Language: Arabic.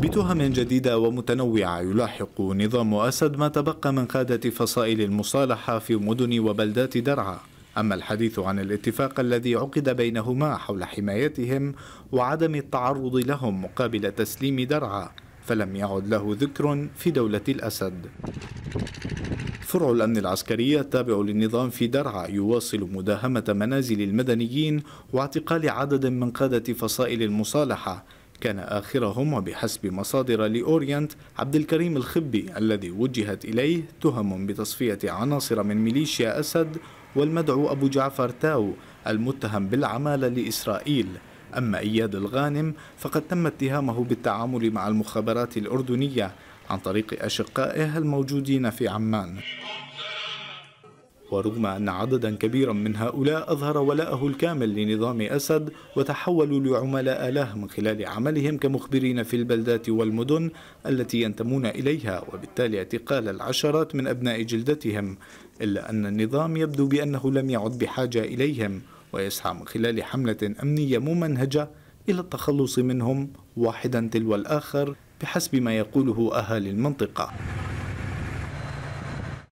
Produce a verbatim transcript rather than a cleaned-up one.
بتهم جديدة ومتنوعة يلاحق نظام أسد ما تبقى من قادة فصائل المصالحة في مدن وبلدات درعا. أما الحديث عن الاتفاق الذي عقد بينهما حول حمايتهم وعدم التعرض لهم مقابل تسليم درعا فلم يعد له ذكر في دولة الأسد. فرع الأمن العسكري التابع للنظام في درعا يواصل مداهمة منازل المدنيين واعتقال عدد من قادة فصائل المصالحة، كان آخرهم وبحسب مصادر لأورينت عبد الكريم الخبي الذي وجهت إليه تهم بتصفية عناصر من ميليشيا أسد، والمدعو أبو جعفر تاو المتهم بالعمالة لإسرائيل. أما إياد الغانم فقد تم اتهامه بالتعامل مع المخابرات الأردنية عن طريق أشقائه الموجودين في عمان. ورغم أن عددا كبيرا من هؤلاء أظهر ولاءه الكامل لنظام أسد وتحولوا لعملاء له من خلال عملهم كمخبرين في البلدات والمدن التي ينتمون إليها، وبالتالي اعتقال العشرات من أبناء جلدتهم، إلا أن النظام يبدو بأنه لم يعد بحاجة إليهم ويسعى من خلال حملة أمنية ممنهجة إلى التخلص منهم واحدا تلو الآخر بحسب ما يقوله أهالي المنطقة.